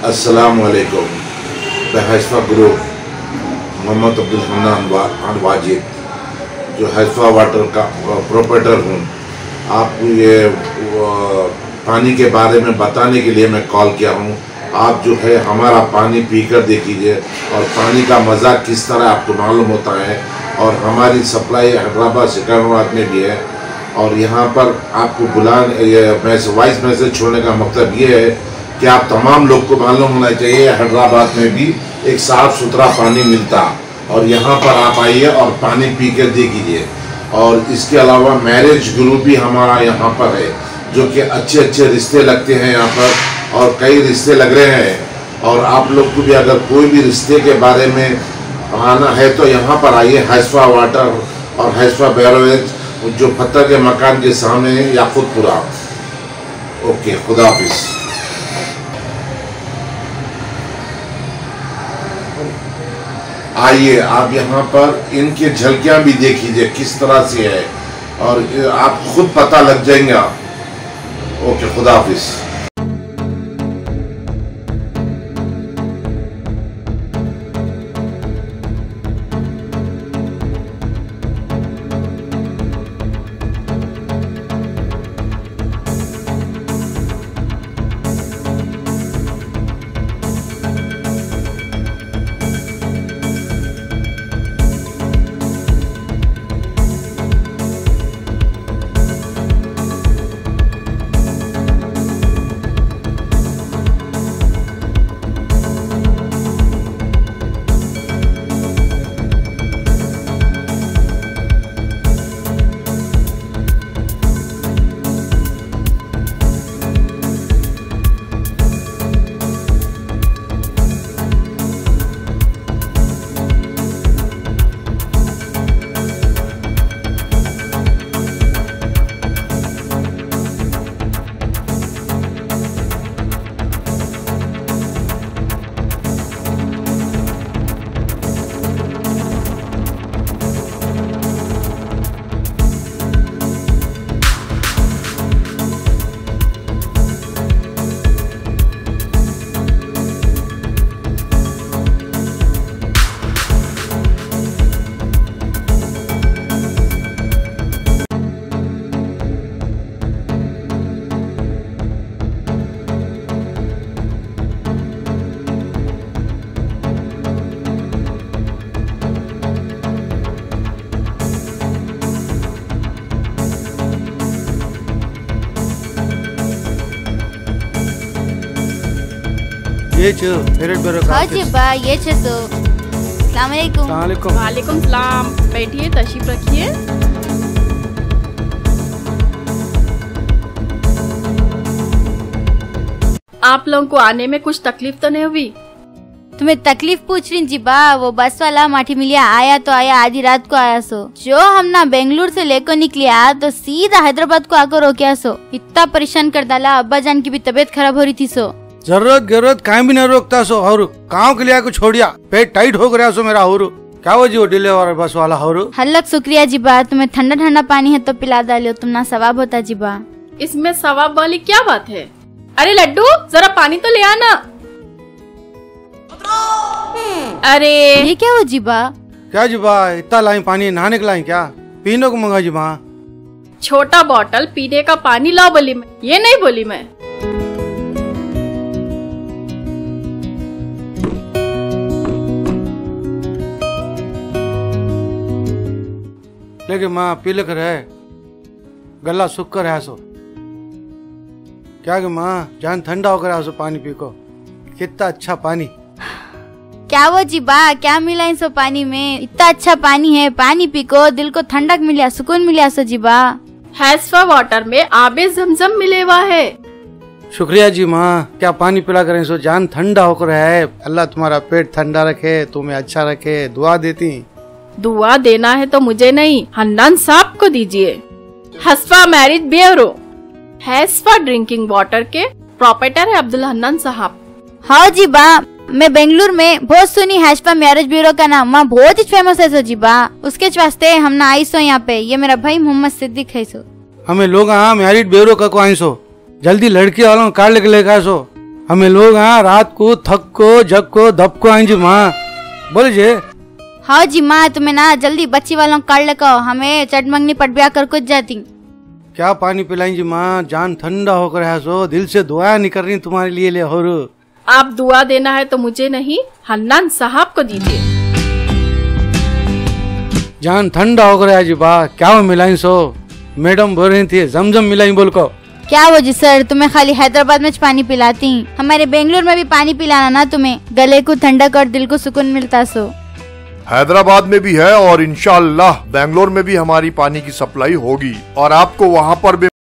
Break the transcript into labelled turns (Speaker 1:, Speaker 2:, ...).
Speaker 1: अस्सलामुअलैकुम। द हैसफा ग्रुप मोहम्मद अब्दुल हन्नान वाजिद, जो हैसफा वाटर का प्रोपराइटर हूँ, आपको ये पानी के बारे में बताने के लिए मैं कॉल किया हूँ। आप जो है हमारा पानी पीकर देखिए और पानी का मज़ा किस तरह आपको मालूम होता है। और हमारी सप्लाई हैदराबाद सिकंदराबाद में भी है। और यहाँ पर आपको वॉइस मैसेज छोड़ने का मतलब ये है कि आप तमाम लोग को मालूम होना चाहिए हैदराबाद में भी एक साफ़ सुथरा पानी मिलता, और यहाँ पर आप आइए और पानी पी कर देखिए। और इसके अलावा मैरिज ग्रुप भी हमारा यहाँ पर है, जो कि अच्छे अच्छे रिश्ते लगते हैं यहाँ पर, और कई रिश्ते लग रहे हैं। और आप लोग को भी अगर कोई भी रिश्ते के बारे में आना है तो यहाँ पर आइए, हैसफा वाटर और हैसफा बैरोज, जो पत्थर के मकान के सामने है, याकूतपुरा। ओके, खुदा हाफिज़। आइए आप यहाँ पर इनके झलकियाँ भी देखिए किस तरह से है, और आप खुद पता लग जाएगा। ओके, खुदा हाफिज़।
Speaker 2: हाँ जी बा, ये अस्सलाम वालेकुम।
Speaker 3: वालेकुम सलाम। बैठिए, तशरीफ रखिए। आप लोगों को आने में कुछ तकलीफ तो नहीं हुई?
Speaker 2: तुम्हें तकलीफ पूछ रही जी बा? वो बस वाला माठी मिलिया आया तो आया, आधी रात को आया सो। जो हम ना बेंगलुरु से लेकर निकलिया तो सीधा हैदराबाद को आकर रोकिया सो। इतना परेशान कर डाला, अब्बा जान की भी तबीयत खराब हो रही थी सो।
Speaker 4: जरूरत कहीं भी नहीं रोकता सो। और गाँव के लिए को छोड़िया, पेट टाइट हो गया सो मेरा। और क्या वो जी वो डिलीवर बस वाला। और
Speaker 2: हल्लक शुक्रिया जी बा, तुम्हें ठंडा ठंडा पानी है तो पिला डालो, तुम ना सवाब होता जी बा।
Speaker 3: इसमें सवाब वाली क्या बात है? अरे लड्डू, जरा पानी तो ले आना। अरे
Speaker 2: ये क्या हो जी बा?
Speaker 4: क्या जी बा, इतना लाई पानी नहाने के लाई क्या? पीने को मंगा जी बा।
Speaker 3: छोटा बोतल पीने का पानी लाओ बोली मैं, ये नहीं बोली मैं।
Speaker 4: लेकिन माँ पी लेकर है, गला सूख कर है सो। क्या कि माँ जान ठंडा होकर है सो, पानी पी को। कितना अच्छा पानी।
Speaker 2: क्या वो जी बा, क्या मिला इन सो पानी में? इतना अच्छा पानी है, पानी पी को दिल को ठंडक मिला, सुकून मिला सो जी बा।
Speaker 3: हैसफा वाटर में आबे जमजम मिले हुआ है।
Speaker 4: शुक्रिया जी माँ, क्या पानी पिला करें सो जान ठंडा होकर है। अल्लाह तुम्हारा पेट ठंडा रखे, तुम्हें अच्छा रखे, दुआ देती।
Speaker 3: दुआ देना है तो मुझे नहीं, हन्नान साहब को दीजिए। हैसफा मैरिज ब्यूरो, हैसफा ड्रिंकिंग वाटर के प्रोपराइटर है अब्दुल हन्नान साहब।
Speaker 2: हाँ जी बा, मैं बेंगलुरु में बहुत सुनी हैसफा मैरिज ब्यूरो का नाम, वहाँ बहुत ही फेमस है सो जी बा। उसके वास्ते हम ना आई सो यहाँ पे। ये मेरा भाई मोहम्मद सिद्दीक है सो।
Speaker 4: हमें लोग मैरिज ब्यूरो का को आई सो, जल्दी लड़की वालों कार्ड लेके लेकर सो। हमें लोग हाँ रात को थक को जग को धप को आएंगे माँ बोले जे।
Speaker 2: हाँ जी माँ, तुम्हें ना जल्दी बच्ची वालों काट लेको, हमें चटमंगनी पटबिया कर कुछ जाती।
Speaker 4: क्या पानी पिलाएंगी माँ, जान ठंडा होकर है सो, दिल से दुआ नहीं कर रही तुम्हारे लिए ले हो।
Speaker 3: आप दुआ देना है तो मुझे नहीं, हन्नान साहब को दीजिए।
Speaker 4: जान ठंडा होकर है जी बा, क्या वो मिलाई सो, मैडम बोल रही थी जमजम मिलाई बोल को।
Speaker 2: क्या वो जी सर, तुम्हें खाली हैदराबाद में पानी पिलाती, हमारे बेंगलुरु में भी पानी पिलाना ना, तुम्हें गले को ठंडक और दिल को सुकून मिलता सो।
Speaker 5: हैदराबाद में भी है और इंशाअल्लाह बेंगलोर में भी हमारी पानी की सप्लाई होगी और आपको वहाँ पर भी